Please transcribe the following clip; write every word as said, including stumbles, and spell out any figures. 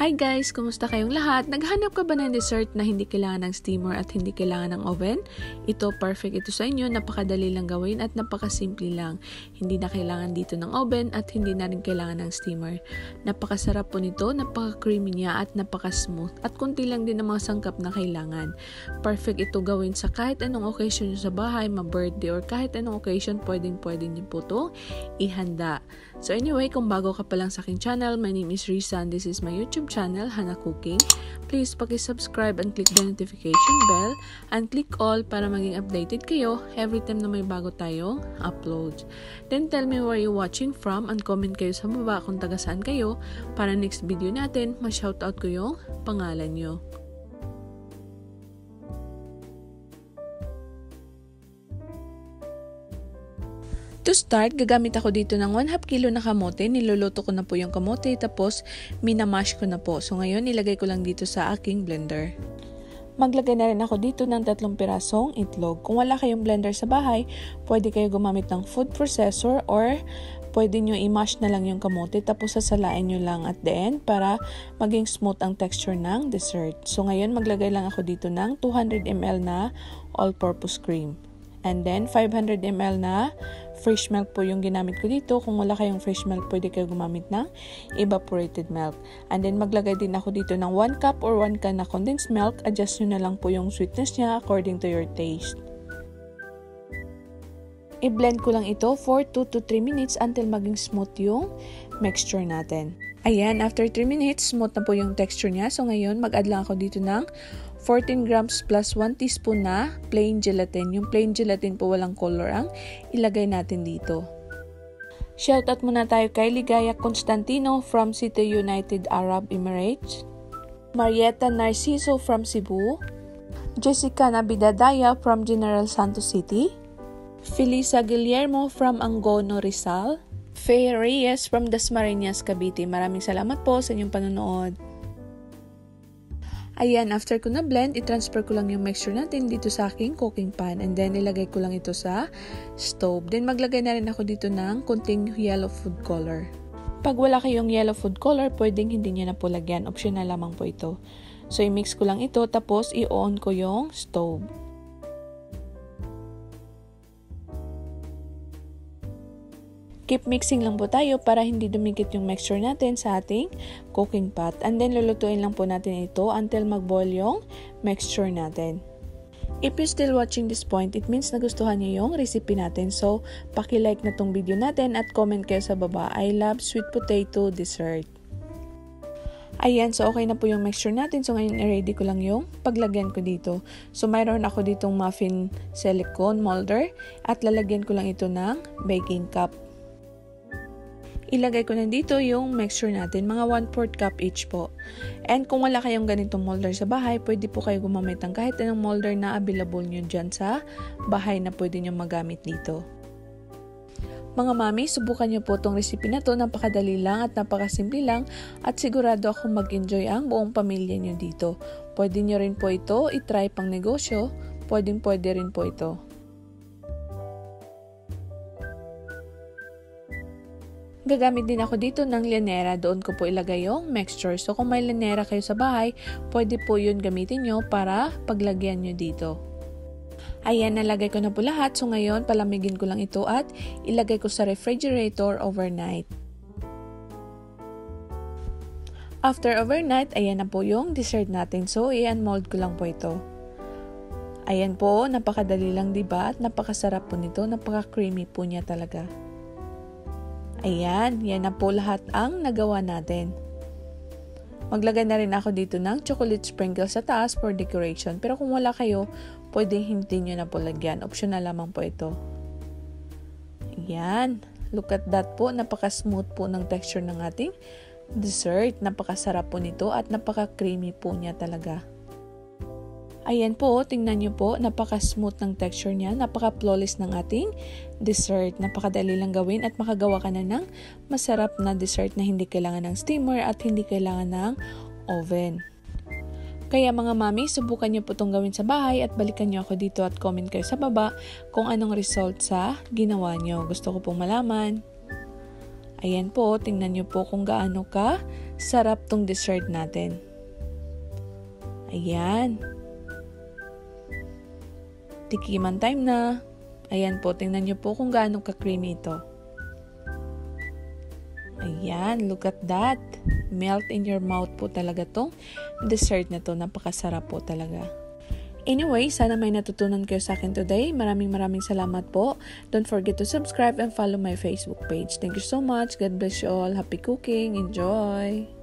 Hi guys! Kumusta kayong lahat? Naghanap ka ba ng dessert na hindi kailangan ng steamer at hindi kailangan ng oven? Ito, perfect ito sa inyo. Napakadali lang gawin at napakasimple lang. Hindi na kailangan dito ng oven at hindi na rin kailangan ng steamer. Napakasarap po nito, napaka-creamy niya at napaka-smooth. At kunti lang din ang mga sangkap na kailangan. Perfect ito gawin sa kahit anong occasion nyo sa bahay, ma-birthday or kahit anong occasion, pwedeng-pwede nyo po ito ihanda. So anyway, kung bago ka pa lang sa aking channel, my name is Risa and this is my YouTube channel, Hana Cooking. Please paki-subscribe and click the notification bell and click all para maging updated kayo every time na may bago tayong upload. Then tell me where you're watching from and comment kayo sa baba kung taga saan kayo para next video natin, ma-shoutout ko yung pangalan nyo. To start, gagamit ako dito ng one half kilo na kamote. Niluluto ko na po yung kamote, tapos minamash ko na po. So ngayon, ilagay ko lang dito sa aking blender. Maglagay na rin ako dito ng tatlong pirasong itlog. Kung wala kayong blender sa bahay, pwede kayo gumamit ng food processor or pwede nyo i-mash na lang yung kamote tapos sasalain nyo lang at the end para maging smooth ang texture ng dessert. So ngayon, maglagay lang ako dito ng two hundred milliliters na all-purpose cream. And then, five hundred milliliters na fresh milk po yung ginamit ko dito. Kung wala kayong fresh milk, pwede kayo gumamit ng evaporated milk. And then, maglagay din ako dito ng one cup or one can na condensed milk. Adjust nyo na lang po yung sweetness niya according to your taste. I-blend ko lang ito for two to three minutes until maging smooth yung mixture natin. Ayan, after three minutes, smooth na po yung texture niya. So, ngayon, mag-add lang ako dito ng fourteen grams plus one teaspoon na plain gelatin. Yung plain gelatin po walang color ang ilagay natin dito. Shoutout muna tayo kay Ligaya Constantino from City United Arab Emirates, Marietta Narciso from Cebu, Jessica Nabidadaya from General Santos City, Felisa Guillermo from Angono, Rizal, Faye Reyes from Dasmariñas, Cavite. Maraming salamat po sa inyong panonood. Ayan, after ko na blend, i-transfer ko lang yung mixture natin dito sa aking cooking pan and then ilagay ko lang ito sa stove. Then maglagay na rin ako dito ng konting yellow food color. Pag wala kayong yellow food color, pwedeng hindi nyo na po lagyan. Optional lamang po ito. So i-mix ko lang ito tapos i-on ko yung stove. Keep mixing lang po tayo para hindi dumikit yung mixture natin sa ating cooking pot. And then, lulutuin lang po natin ito until mag-boil yung mixture natin. If you're still watching this point, it means nagustuhan niyo yung recipe natin. So, paki-like na tong video natin at comment kayo sa baba. I love sweet potato dessert. Ayan, so okay na po yung mixture natin. So, ngayon, i-ready ko lang yung paglagyan ko dito. So, mayroon ako ditong muffin silicone molder at lalagyan ko lang ito ng baking cup. Ilagay ko na dito yung mixture natin, mga one fourth cup each po. And kung wala kayong ganitong molder sa bahay, pwede po kayo gumamit ng kahit anong molder na available nyo dyan sa bahay na pwede nyo magamit dito. Mga mami, subukan nyo po itong recipe na to. Napakadali lang at napakasimple lang at sigurado akong mag-enjoy ang buong pamilya nyo dito. Pwede nyo rin po ito itry pang negosyo, pwedeng pwede rin po ito. Gagamit din ako dito ng lanera, doon ko po ilagay yung mixture. So kung may lanera kayo sa bahay, pwede po yun gamitin nyo para paglagyan nyo dito. Ayan, nalagay ko na po lahat. So ngayon, palamigin ko lang ito at ilagay ko sa refrigerator overnight. After overnight, ayan na po yung dessert natin. So i-unmold ko lang po ito. Ayan po, napakadali lang diba? At napakasarap po nito, napaka-creamy po niya talaga. Ayan, yan na po lahat ang nagawa natin. Maglagay na rin ako dito ng chocolate sprinkles sa taas for decoration. Pero kung wala kayo, pwede hindi nyo na po lagyan. Optional lamang po ito. Ayan, look at that po. Napaka-smooth po ng texture ng ating dessert. Napakasarap po nito at napaka-creamy po niya talaga. Ayan po, tingnan nyo po, napaka-smooth ng texture niya, napaka-flawless ng ating dessert. Napakadali lang gawin at makagawa ka na ng masarap na dessert na hindi kailangan ng steamer at hindi kailangan ng oven. Kaya mga mami, subukan nyo po itong gawin sa bahay at balikan nyo ako dito at comment kayo sa baba kung anong result sa ginawa nyo. Gusto ko pong malaman. Ayan po, tingnan nyo po kung gaano ka sarap tong dessert natin. Ayan. Tikiman time na. Ayan po, tingnan nyo po kung gaano ka-creamy ito. Ayan, look at that. Melt in your mouth po talaga tong dessert na to. Napakasarap po talaga. Anyway, sana may natutunan kayo sa akin today. Maraming maraming salamat po. Don't forget to subscribe and follow my Facebook page. Thank you so much. God bless you all. Happy cooking. Enjoy!